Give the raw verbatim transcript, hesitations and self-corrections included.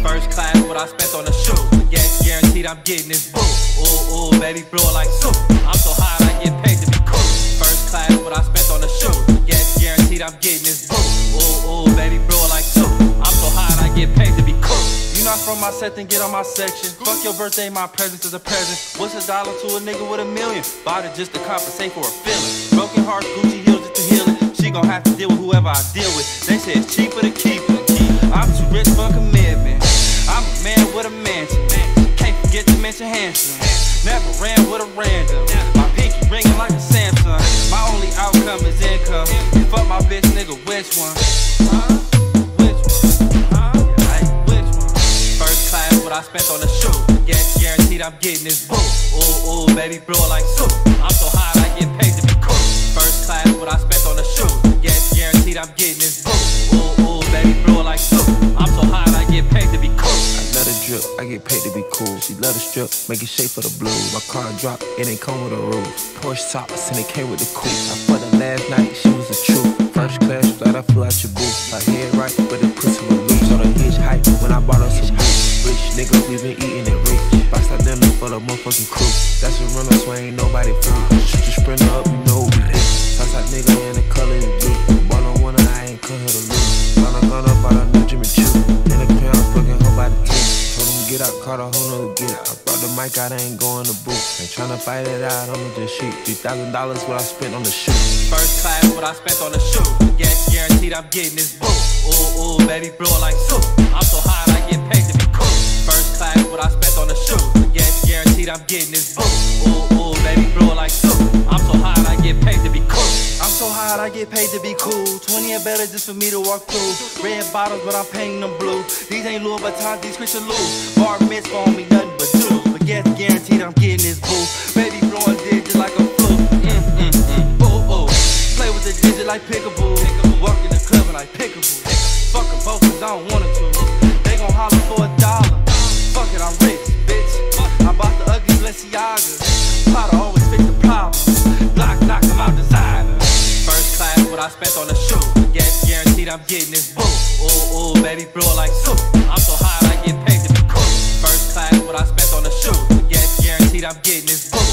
First class, what I spent on the shoes. Gas guaranteed, I'm getting this boo. Ooh, ooh, baby, blow like soup. I'm so high, I get paid to be cool. First class, what I spent on the shoes. Gas guaranteed, I'm getting this boo. Ooh, ooh, baby, blow like soup. I'm so high, I get paid to be cool. You not from my set, then get on my section. Fuck your birthday, my presence is a present. What's a dollar to a nigga with a million? Bought it just to compensate for a feeling. Broken hearts, Gucci heels just to heal it. She gon' have to deal with whoever I deal with. They say it's cheaper to keep it. I'm too rich for commitment. I'm a man with a mansion. Can't forget to mention handsome. Never ran with a random. My pinky ringing like a Samsung. My only outcome is income. Fuck my bitch, nigga, which one? Huh? Which one? Huh? Like, which one? First class, what I spent on the shoe. Gas guaranteed, I'm getting this boo. Ooh, ooh, baby, blow like soup. I'm so high, I get paid to be cool. First class, what I spent on the shoe. Gas guaranteed, I'm getting this boo. Ooh, ooh, baby, blow like soup. I'm so high, I get paid to be cool. I love the drip, I get paid to be cool. She love the strip, make it shake for the blues. My car drop, it ain't come with a roof. Porsche tops, and it came with the coupe. I fucked her last night, she was a truth. First class flight, I flew out your booth. My head right, but the pussy was loose. On the hitch height, when I bought her some boots. Rich nigga, we been eating it rich. Box out dinner for the motherfucking crew. That's a runner, so ain't nobody fool. Shoot your sprinter up, you know we hit. Southside nigga in the color is blue. One on one, I ain't cut her to lose. Gunna, Gunna, bought a new Jimmy Choo. In the pound, fucking hoe by the team. Told him get out, caught a whole nother get. I brought the mic out, I ain't going to booth. Ain't tryna fight it out, I'ma just shoot. Three thousand dollars what I spent on the shoe. First class, what I spent on the shoe. Gas guaranteed, I'm getting this boo. Ooh, ooh, baby, blow like soup. I'm so high, I get paid to be cool. First class, what I spent on the shoe. Gas guaranteed, I'm getting this boo. Ooh, ooh, baby, blow like soup. I'm so high, I get paid to be cool. I'm so high, I get paid to be cool. Twenty and better just for me to walk through. Red bottles, but I'm painting them blue. These ain't Louis Vuitton, these Christian Louis. Bar mitzvah on me, nothing but two. But gas guaranteed, I'm getting this boo. Baby blowing dick just like a flu. Mm, mm, mm. Ooh, ooh. Play with the digit like pickaboo. Walk in the club and like pickaboo. Fuck them both cause I don't want it to. They gon' holler for a dollar. Fuck it, I'm rich, bitch. I bought the ugly Balenciagas. Potter always fix the problem. Block, knock them out designer. First class, what I spent on the shoe. Gas guaranteed, I'm getting this boo. Ooh, ooh, baby, blow like soup. I'm so high, I get paid to be cool. First class, what I spent on the shoe. Gas guaranteed, I'm getting this boo.